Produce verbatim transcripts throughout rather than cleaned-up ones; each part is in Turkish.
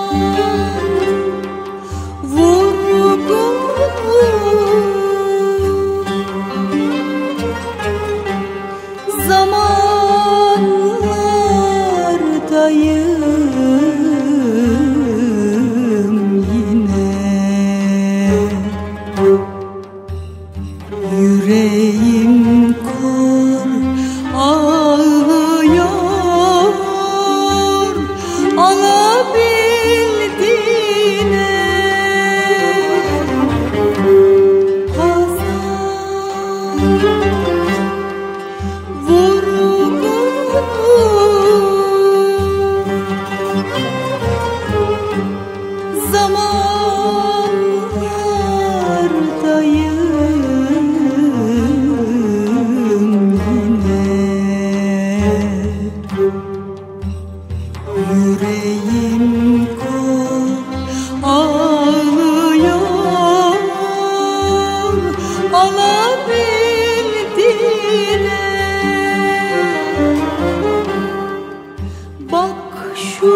zamanlardayım yine. Yüreğim kor ağlıyor, alabildiğine zamanlardayım yine. Yüreğim kor ağlıyor, alabildiğine. Bak şu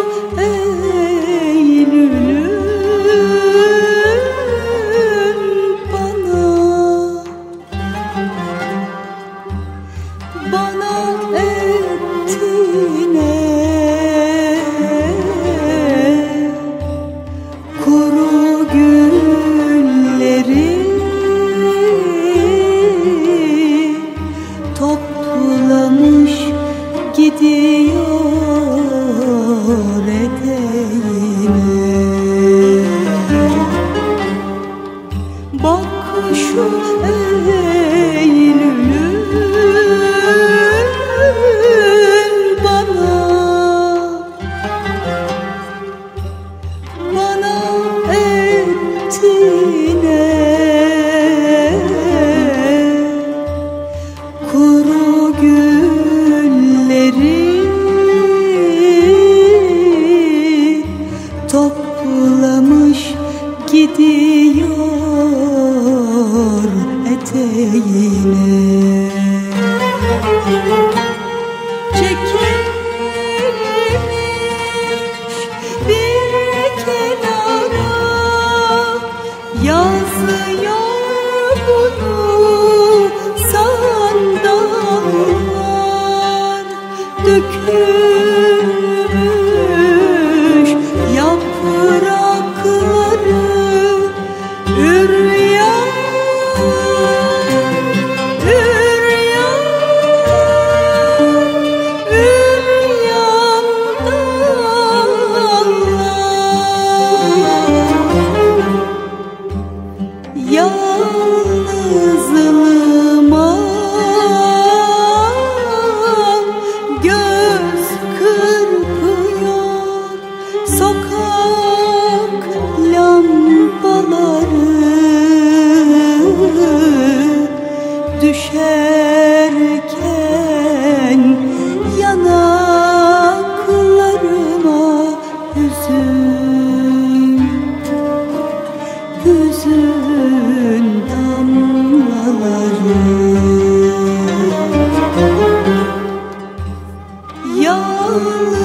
Eylül'ün bana, bana ettiğine. Kuru gülleri toplamış gidiyor eteğine. Bak şu Eylül'ün bana, bana ettiğine. Kuru gülleri toplamış gidiyor eteğine. Çekilmiş bir kenara yazıyor bunu sandallar. Dökülmüş yaprakları üryan, üryan, üryan dallar. Yalnızlığıma göz kırpıyor sokak lambaları. Düşerken yanaklarıma hüzün, hüzün damlaları. Yalnız